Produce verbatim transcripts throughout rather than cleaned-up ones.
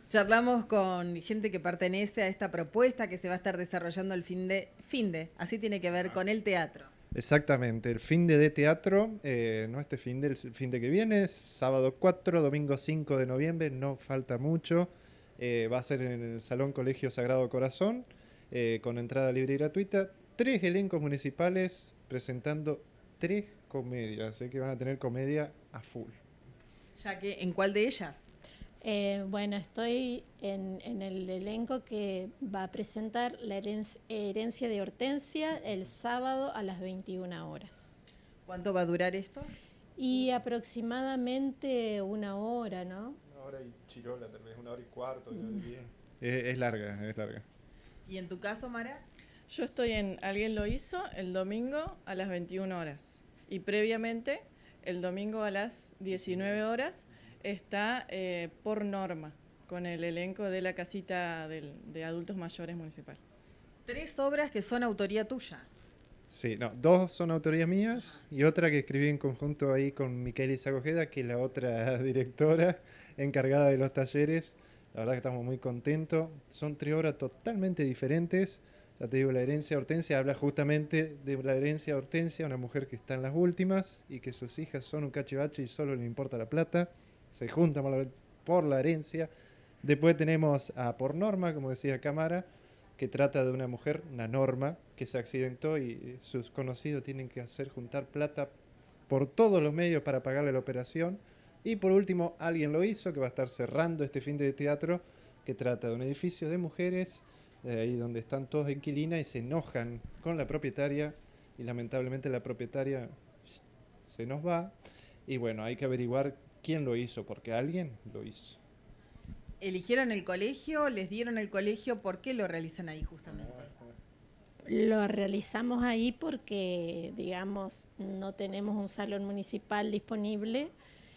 Charlamos con gente que pertenece a esta propuesta que se va a estar desarrollando el fin de, fin de, así tiene que ver con el teatro. Exactamente, el fin de, de teatro, eh, no este fin de, el fin de que viene, sábado cuatro, domingo cinco de noviembre, no falta mucho. Eh, va a ser en el Salón Colegio Sagrado Corazón, eh, con entrada libre y gratuita. Tres elencos municipales presentando tres comedias, así que van a tener comedia a full. Ya que, ¿en cuál de ellas? Eh, bueno, estoy en, en el elenco que va a presentar La herencia, herencia de Hortensia el sábado a las veintiuna horas. ¿Cuánto va a durar esto? Y aproximadamente una hora, ¿no? Una hora y chirola, tal vez, una hora y cuarto. Mm. Es, es larga, es larga. ¿Y en tu caso, Mara? Yo estoy en Alguien lo hizo el domingo a las veintiuna horas. Y previamente, el domingo a las diecinueve horas, está eh, Por Norma, con el elenco de la casita del, de adultos mayores municipal. Tres obras que son autoría tuya. Sí, no, dos son autorías mías y otra que escribí en conjunto ahí con Micaela Izagojeda, que es la otra directora encargada de los talleres. La verdad que estamos muy contentos. Son tres obras totalmente diferentes. Ya te digo, La herencia de Hortensia habla justamente de la herencia de Hortensia, una mujer que está en las últimas y que sus hijas son un cachivache y solo le importa la plata. Se juntan por la, por la herencia. Después tenemos a Por Norma, como decía Cámara, que trata de una mujer, una Norma, que se accidentó y sus conocidos tienen que hacer juntar plata por todos los medios para pagarle la operación. Y por último, Alguien lo hizo, que va a estar cerrando este fin de teatro, que trata de un edificio de mujeres, de ahí donde están todos inquilinas y se enojan con la propietaria y lamentablemente la propietaria se nos va. Y bueno, hay que averiguar quién lo hizo, porque alguien lo hizo. ¿Eligieron el colegio? ¿Les dieron el colegio? ¿Por qué lo realizan ahí justamente? Lo realizamos ahí porque, digamos, no tenemos un salón municipal disponible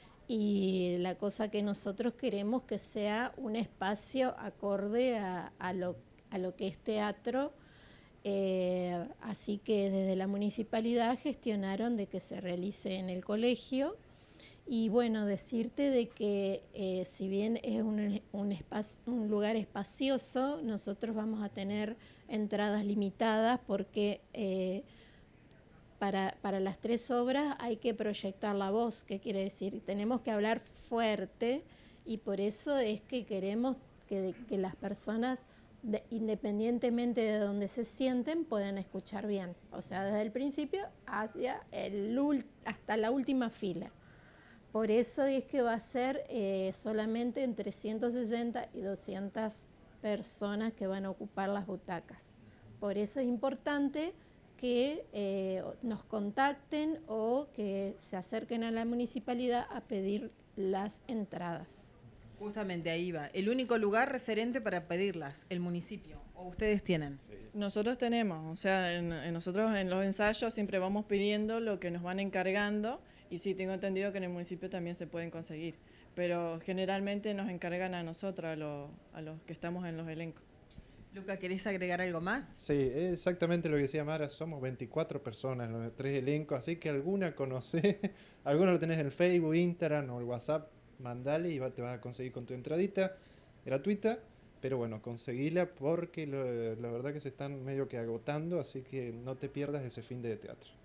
y la cosa que nosotros queremos que sea un espacio acorde a, a, lo, a lo que es teatro. Eh, así que desde la municipalidad gestionaron de que se realice en el colegio. Y bueno, decirte de que eh, si bien es un, un, espacio, un lugar espacioso, nosotros vamos a tener entradas limitadas porque eh, para, para las tres obras hay que proyectar la voz. ¿Qué quiere decir? Tenemos que hablar fuerte y por eso es que queremos que, que las personas, de, independientemente de donde se sienten, puedan escuchar bien. O sea, desde el principio hacia el, hasta la última fila. Por eso es que va a ser eh, solamente entre ciento sesenta y doscientas personas que van a ocupar las butacas. Por eso es importante que eh, nos contacten o que se acerquen a la municipalidad a pedir las entradas. Justamente ahí va. El único lugar referente para pedirlas, el municipio. ¿O ustedes tienen? Sí. Nosotros tenemos, o sea, en, en nosotros en los ensayos siempre vamos pidiendo lo que nos van encargando. Y sí, tengo entendido que en el municipio también se pueden conseguir, pero generalmente nos encargan a nosotros, a, lo, a los que estamos en los elencos. Luca, ¿querés agregar algo más? Sí, es exactamente lo que decía Mara, somos veinticuatro personas en los tres elencos, así que alguna conocés, alguna lo tenés en el Facebook, Instagram o el WhatsApp, mandale y va, te vas a conseguir con tu entradita gratuita, pero bueno, conseguila porque lo, la verdad que se están medio que agotando, así que no te pierdas ese fin de teatro.